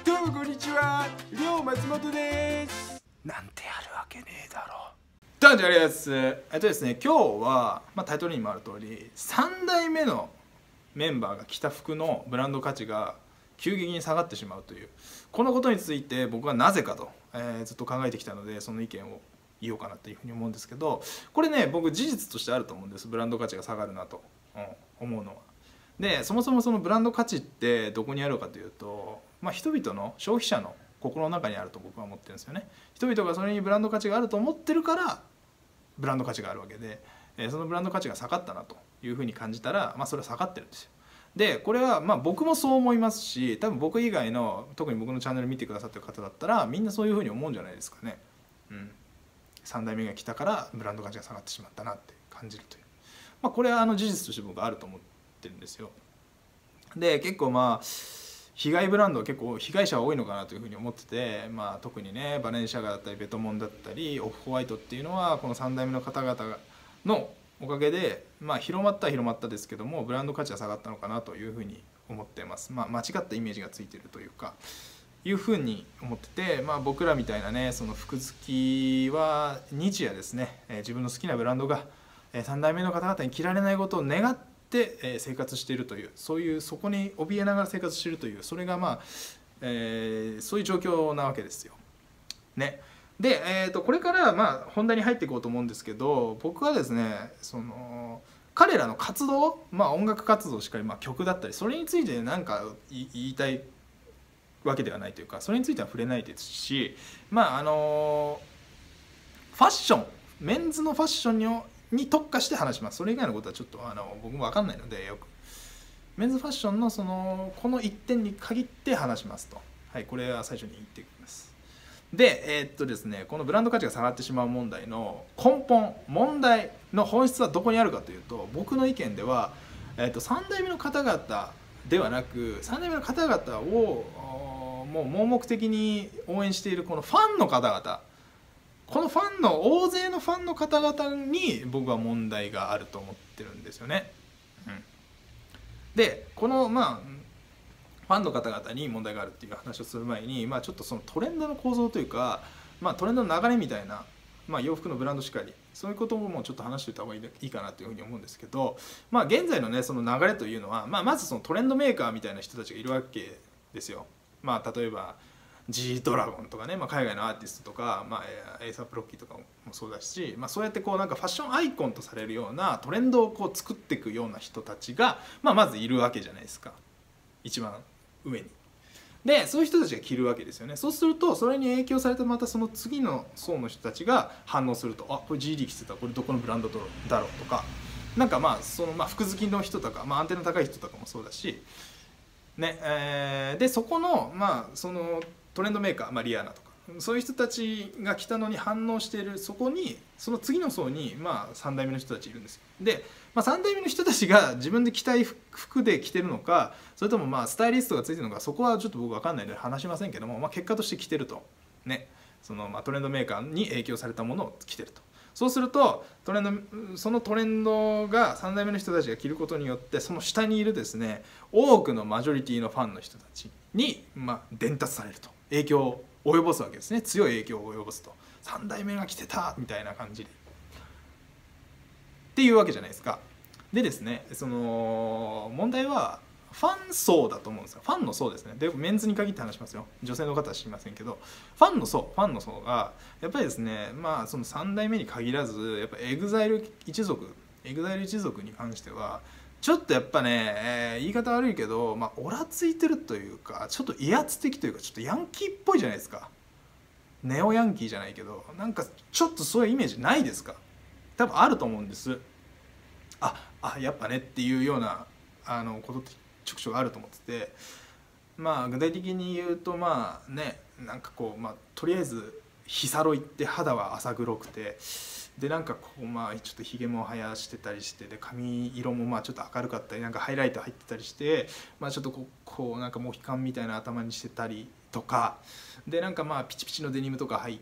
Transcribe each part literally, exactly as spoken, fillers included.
どうもこんにちは、りょう松本です。なんてあるわけねえだろ。どうもじゃあります。えっとですね、今日は、まあ、タイトルにもある通りさん代目のメンバーが着た服のブランド価値が急激に下がってしまうというこのことについて僕はなぜかと、えー、ずっと考えてきたので、その意見を言おうかなというふうに思うんですけど、これね僕事実としてあると思うんです。ブランド価値が下がるなと、うん、思うのは。でそもそもそのブランド価値ってどこにあるかというと、まあ、人々の消費者の心の中にあると僕は思ってるんですよね。人々がそれにブランド価値があると思ってるからブランド価値があるわけで、えー、そのブランド価値が下がったなというふうに感じたら、まあ、それは下がってるんですよ。でこれはまあ僕もそう思いますし、多分僕以外の特に僕のチャンネル見てくださってる方だったらみんなそういうふうに思うんじゃないですかね。うん、さん代目が来たからブランド価値が下がってしまったなって感じるという、まあ、これはあの事実として僕はあると思ってるんですよ。で結構まあ被害ブランドは結構被害者は多いのかなというふうに思ってて、まあ、特にねバレンシャガだったりベトモンだったりオフホワイトっていうのはこのさん代目の方々のおかげで、まあ、広まったは広まったですけどもブランド価値は下がったのかなというふうに思っています。まあ、間違ったイメージがついているというかいうふうに思ってて、まあ、僕らみたいなねその服好きは日夜ですね、えー、自分の好きなブランドがさん代目の方々に着られないことを願ってで生活しているという、そういうそこに怯えながら生活しているという、それがまあ、えー、そういう状況なわけですよ。ね、で、えー、とこれからまあ本題に入っていこうと思うんですけど、僕はですねその彼らの活動、まあ、音楽活動しかり、まあ、曲だったりそれについて何か言いたいわけではないというか、それについては触れないですし、まああのファッションメンズのファッションにに特化して話します。それ以外のことはちょっとあの僕も分かんないので、よくメンズファッションのそのこの一点に限って話しますと、はい、これは最初に言っていきます。でえー、っとですねこのブランド価値が下がってしまう問題の根本問題の本質はどこにあるかというと、僕の意見では、えー、っとさん代目の方々ではなくさん代目の方々をもう盲目的に応援しているこのファンの方々、このファンの大勢のファンの方々に僕は問題があると思ってるんですよね。うん、でこのまあファンの方々に問題があるっていう話をする前に、まあ、ちょっとそのトレンドの構造というか、まあ、トレンドの流れみたいな、まあ、洋服のブランドしかりそういうこともちょっと話しておいた方がいいかなというふうに思うんですけど、まあ、現在のねその流れというのは、まあ、まずそのトレンドメーカーみたいな人たちがいるわけですよ。まあ、例えばG ドラゴンとかね、まあ、海外のアーティストとか、まあ、エイサップロッキーとかもそうだし、まあ、そうやってこうなんかファッションアイコンとされるようなトレンドをこう作っていくような人たちが、まあ、まずいるわけじゃないですか、一番上に。でそういう人たちが着るわけですよね。そうするとそれに影響されたまたその次の層の人たちが反応すると、あこれ ジーディー 着てた、これどこのブランドだろうとか、なんかまあそのまあ服好きの人とか、まあ、アンテナ高い人とかもそうだしね、えー、でそこのまあそのトレンドメーカー、まあ、リアーナとかそういう人たちが来たのに反応している、そこにその次の層にまあさん代目の人たちいるんですよ。で、まあ、さん代目の人たちが自分で着たい服で着てるのか、それともまあスタイリストがついてるのか、そこはちょっと僕分かんないので話しませんけども、まあ、結果として着てるとね、そのまあトレンドメーカーに影響されたものを着てると。そうするとトレンドそのトレンドがさん代目の人たちが着ることによって、その下にいるですね多くのマジョリティのファンの人たちにまあ伝達されると、影響を及ぼすわけですね。強い影響を及ぼすと、さん代目が来てたみたいな感じでっていうわけじゃないですか。でですねその問題はファン層だと思うんですよ。ファンの層ですね。でメンズに限って話しますよ。女性の方は知りませんけど、ファンの層ファンの層がやっぱりですね、まあそのさん代目に限らずやっぱエグザイル一族エグザイル一族に関してはちょっとやっぱね、えー、言い方悪いけど、まあ、オラついてるというかちょっと威圧的というかちょっとヤンキーっぽいじゃないですか。ネオヤンキーじゃないけどなんかちょっとそういうイメージないですか？多分あると思うんです。ああやっぱねっていうようなあのことってちょくちょくあると思ってて、まあ具体的に言うとまあねなんかこう、まあ、とりあえず日サロ行って肌は浅黒くて、でなんかこうまあちょっとひげも生やしてたりして、で髪色もまあちょっと明るかったりなんかハイライト入ってたりして、まあ、ちょっとこうこうなんかモヒカンみたいな頭にしてたりとかで、なんかまあピチピチのデニムとか入って、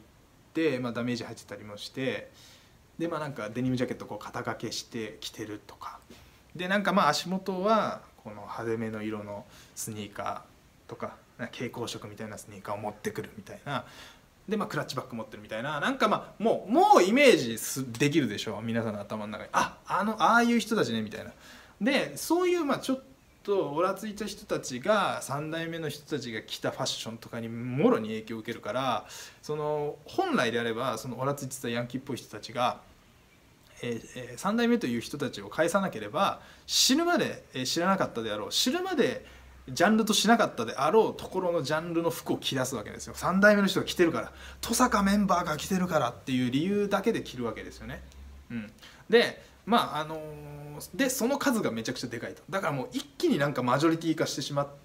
まあ、ダメージ入ってたりもして、でまあなんかデニムジャケットこう肩掛けして着てるとかで、なんかまあ足元はこの派手めの色のスニーカーとか蛍光色みたいなスニーカーを持ってくるみたいなで、まあ、クラッチバッグ持ってるみたいな、なんかまあもうもうイメージすできるでしょ皆さんの頭の中に、ああのああいう人たちねみたいな。でそういうまあちょっとオラついた人たちがさん代目の人たちが着たファッションとかにもろに影響を受けるから、その本来であればそのオラついてたヤンキーっぽい人たちが、えーえー、さん代目という人たちを返さなければ死ぬまで、えー、知らなかったであろう、死ぬまでジャンルとしなかったであろうところのジャンルの服を着出すわけですよ。さん代目の人が着てるから、登坂メンバーが着てるからっていう理由だけで着るわけですよね。うん、でまああのー、でその数がめちゃくちゃでかいと。だからもう一気になんかマジョリティ化してしまって、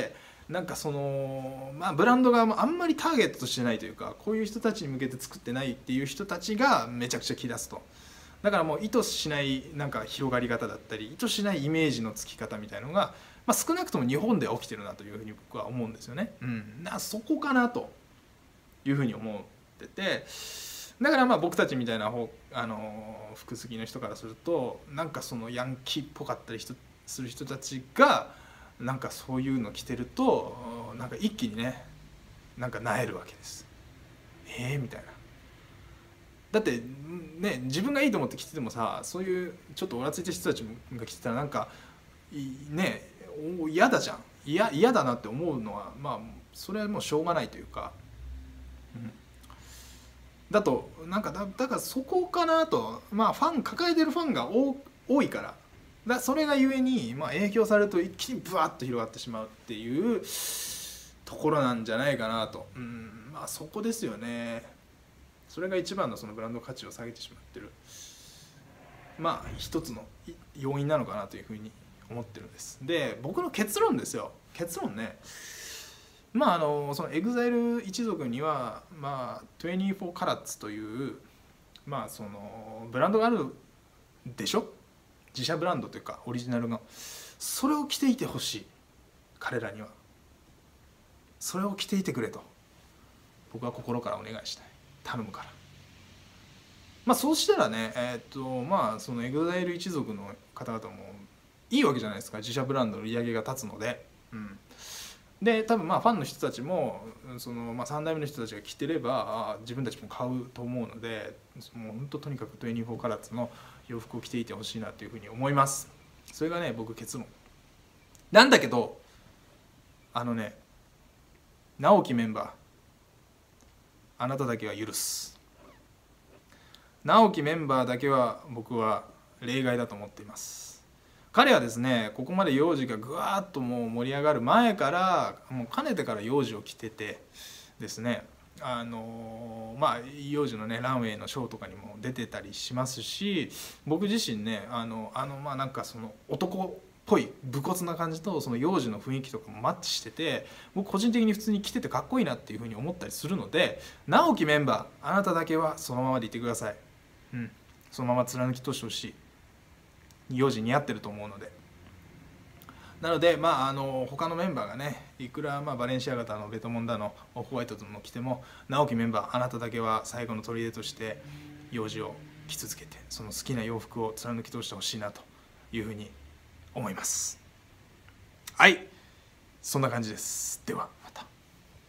なんかそのまあブランドがあんまりターゲットとしてないというか、こういう人たちに向けて作ってないっていう人たちがめちゃくちゃ着出すと。だからもう意図しないなんか広がり方だったり、意図しないイメージのつき方みたいのが、まあ、少なくとも日本では起きてるなというふうに僕は思うんですよね。うん、なそこかなというふうに思ってて、だからまあ僕たちみたいな方、あの服好きの人からすると、なんかそのヤンキーっぽかったりする人たちがなんかそういうの着てると、なんか一気にねなんかなえるわけです。えー、みたいな。だってね、自分がいいと思って着ててもさ、そういうちょっとオラついた人たちが着てたらなんかね嫌だじゃん。嫌嫌だなって思うのはまあそれはもうしょうがないというか、うん、だとなんか だ, だからそこかなと。まあファン抱えてるファンが多いからだ、それがゆえに、まあ、影響されると一気にブワッと広がってしまうっていうところなんじゃないかなと。うん、まあそこですよね。それが一番のそのブランド価値を下げてしまってる、まあ一つの要因なのかなというふうに思ってるんです。で僕の結論ですよ。結論ね、まああのその エグザイル 一族にはまあにじゅうよんカラッツというまあそのブランドがあるでしょ。自社ブランドというかオリジナルの、それを着ていてほしい。彼らにはそれを着ていてくれと僕は心からお願いしたい。頼むから。まあそうしたらね、えー、っとまあその エグザイル 一族の方々もいいわけじゃないですか。自社ブランドの売り上げが立つので、うん、で多分まあファンの人たちもその、まあ、さん代目の人たちが着てればあ自分たちも買うと思うので、もう本当とにかくにじゅうよんカラッツの洋服を着ていてほしいなというふうに思います。それがね僕結論なんだけど、あのね直樹メンバーあなただけは許す。直樹メンバーだけは僕は例外だと思っています。彼はですねここまで幼児がぐわーっともう盛り上がる前からもうかねてから幼児を着ててですね、あのまあ幼児のねランウェイのショーとかにも出てたりしますし、僕自身ねあのあのまあなんかその男っぽい武骨な感じとその幼児の雰囲気とかもマッチしてて、僕個人的に普通に着ててかっこいいなっていうふうに思ったりするので、直樹メンバーあなただけはそのままでいてください。うん、そのまま貫き通してほしい。幼児似合ってると思うので。なのでまああの他のメンバーがねいくらまあバレンシアガタのベトモンダのオフホワイトの着ても、直樹メンバーあなただけは最後の砦として幼児を着続けてその好きな洋服を貫き通してほしいなというふうに思います。はい、そんな感じです。ではまた。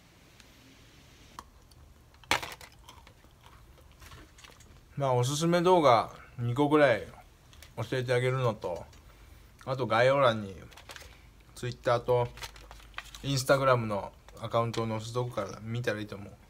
まあおすすめ動画にこぐらい教えてあげるのと、あと概要欄に Twitter と Instagram のアカウントを載せとくから見たらいいと思う。